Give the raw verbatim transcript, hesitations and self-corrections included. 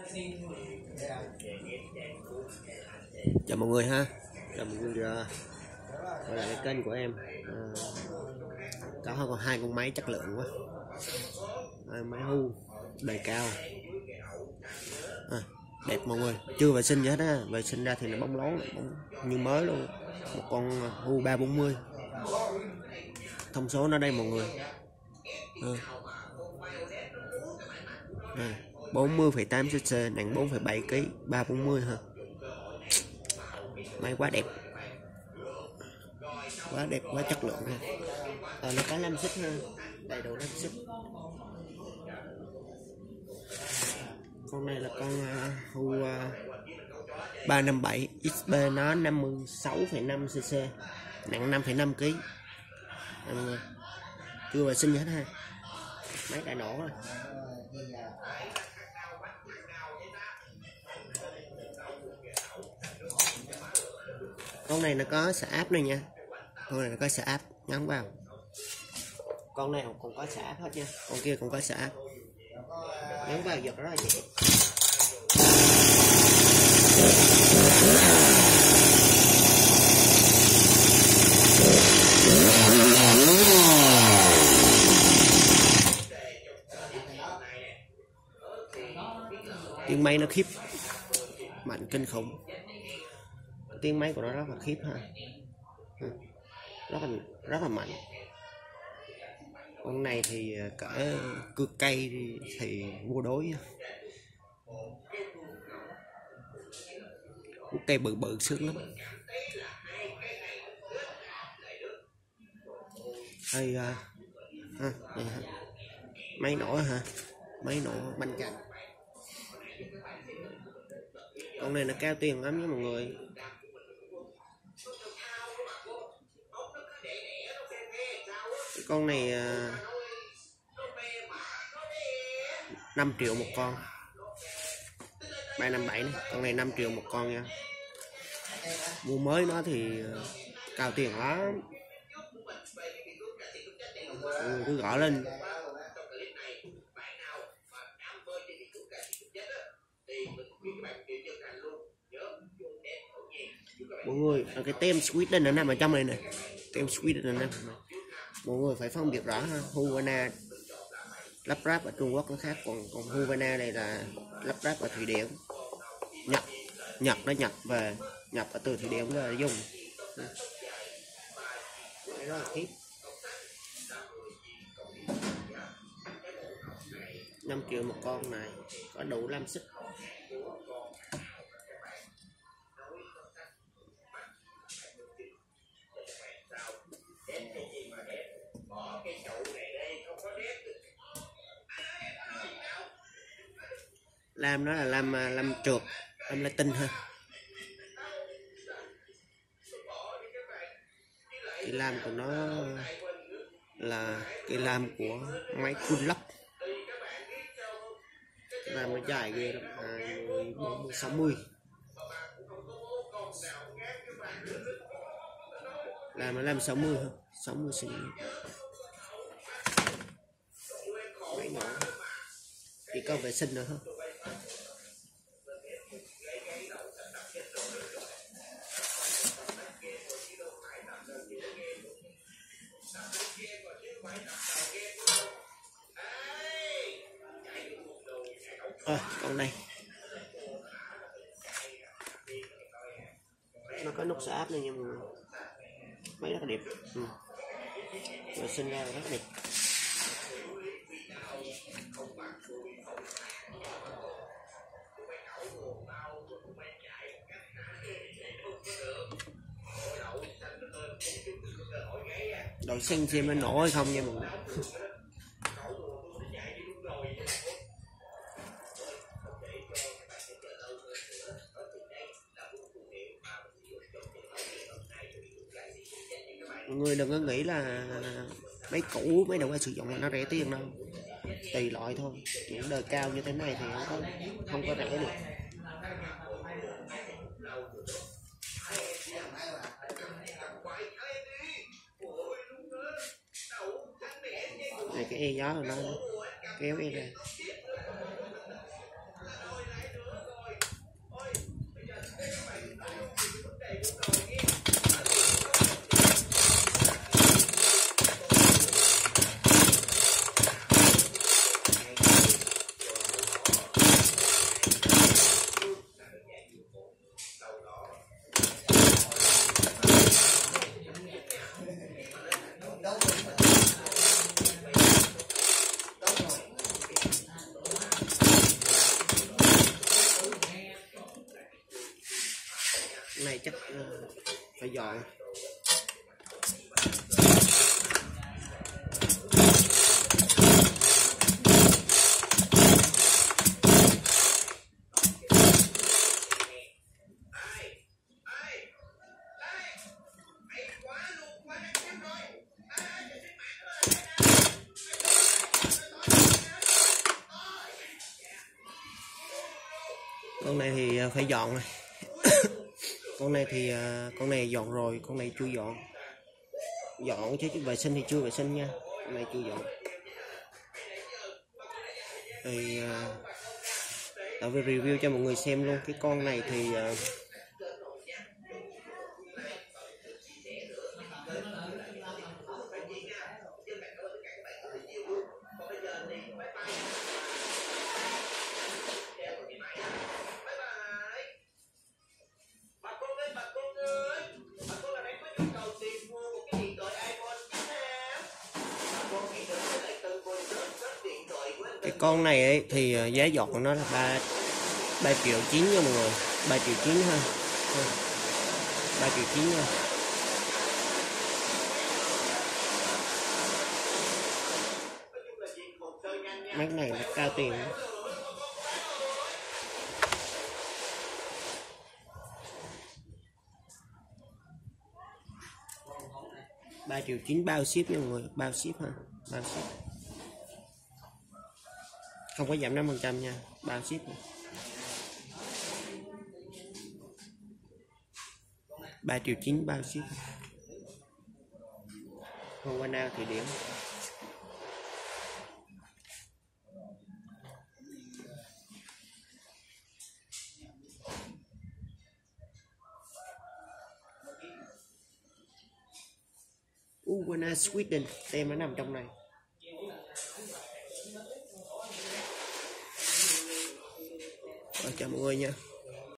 Chào mọi người ha, chào mọi người uh, quay lại cái kênh của em. Uh, có còn hai con máy chất lượng quá, à, máy hu đời cao, à, đẹp mọi người, chưa vệ sinh gì hết á, vệ sinh ra thì nó bóng lố, bóng như mới luôn. Một con hu ba bốn mươi, thông số nó đây mọi người, à, à, bốn mươi phẩy tám xê xê, nặng bốn phẩy bảy ki lô gam, ba bốn mươi ha. Máy quá đẹp, quá đẹp, quá chất lượng ha. À, nó có năm xích ha, đầy đủ năm xích. Con này là con uh, hu uh, ba năm bảy ích bê, nó năm mươi sáu phẩy năm xê xê, nặng năm phẩy năm ki lô gam. À, chưa vệ sinh gì hết ha, máy đã nổ rồi. Con này nó có xả áp này nha, con này nó có xả áp gắn vào. Con này cũng có xả áp hết nha, con kia cũng có xả áp gắn vào, giật rất là dễ. Tiếng máy nó khiếp, mạnh kinh khủng, tiếng máy của nó rất là khiếp ha, rất là rất là mạnh. Con này thì cả cưa cây thì, thì mua đối, cưa cây bự bự sướng lắm. Đây, à, ha, đây ha. Máy nổ hả, máy nổ banh cạnh. Con này nó cao tiền lắm nha mọi người. Con này à, năm triệu một con, ba năm bảy này. Con này năm triệu một con nha. Mua mới nó thì cao tiền lắm. Ừ, cứ gõ lên. Mọi người, cái tem Sweden nó nằm ở trong này nè, tem Sweden nó nằm. Mọi người phải phân biệt rõ ha. Husqvarna lắp ráp ở Trung Quốc nó khác, còn còn Husqvarna này là lắp ráp ở Thụy Điển, Nhật Nhật nó nhập về, nhập ở từ Thụy Điển về dùng. Đấy, rất là khiếp. năm triệu một con này, có đủ năm xích. Lam nó là lam lam trượt, lam Latin ha. Cái lam của nó là cái lam của máy phun lốc. Cái lam nó dài ghê lắm, hai mươi, bốn mươi, sáu mươi. Lam nó lam sáu mươi ha, sáu mươi xăng ti mét. Máy nhỏ, chỉ có vệ sinh nữa thôi. À, con này nó có nút xả áp này nha mọi người, máy rất là đẹp, ừ. Vệ sinh ra rất đẹp. Đội xanh xem nó nổ hay không nha mọi người. Mọi người đừng có nghĩ là máy cũ, máy đầu qua sử dụng là nó rẻ tiền đâu, tùy loại thôi. Những đời cao như thế này thì không có không có rẻ được. Này cái e gió của nó kéo e ra. này chắc uh, phải dọn. Con này thì phải dọn rồi. Con này thì con này dọn rồi, con này chưa dọn. Dọn chứ chứ vệ sinh thì chưa vệ sinh nha. Con này chưa dọn. Thì tại vì review cho mọi người xem luôn. Cái con này thì cái con này ấy, thì giá dọn của nó là ba ba triệu chín nha mọi người, ba triệu chín ha, ba triệu chín nha. Mấy cái này là cao tiền đó. ba triệu chín bao ship nha mọi người, bao ship ha, bao ship. Không có giảm năm phần trăm nha, bao ship. ba triệu chín bao ship. Không qua nào thì điểm. Uvana Sweden, tem nó nằm trong này. Rồi, chào mọi người nha.